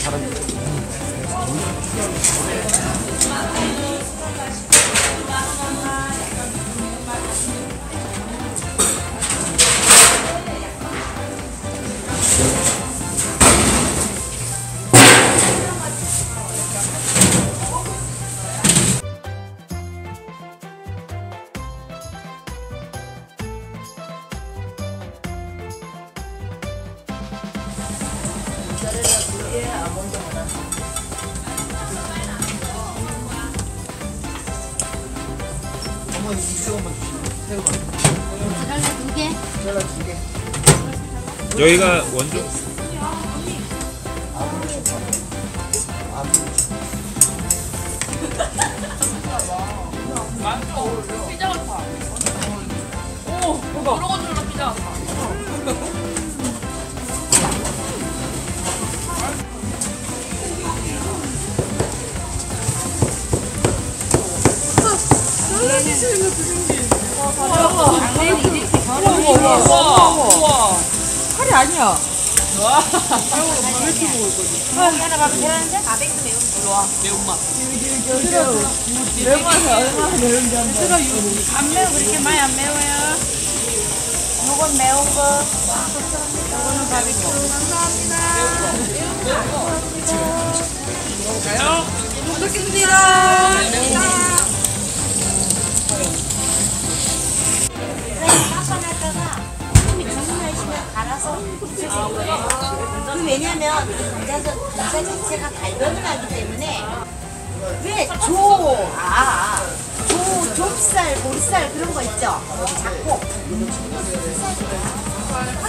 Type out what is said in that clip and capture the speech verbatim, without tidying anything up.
어머니 이쪽만 주시면 새우가 모짜렐라 두 개? 모짜렐라 두 개. 여기가 원조? 맛있어. 피자 같아. 오, 여러 가지로 피자 같아. 우와, 칼이 아니야. 와, 왜 이렇게 먹을 거지? 하나 가면 되는데? 바베큐 매운 좋아, 매운맛. 매운맛이 얼마나 매운지 한번. 안 매워. 그렇게 많이 안 매워요. 요건 매운 거. 요거는 바베큐. 감사합니다. 먹을까요? 먹겠습니다. 갈아서 그 왜냐면 감자, 감자 자체가 갈변을 하기 때문에 왜 조, 아, 조, 좁쌀, 보리쌀 그런 거 있죠? 작고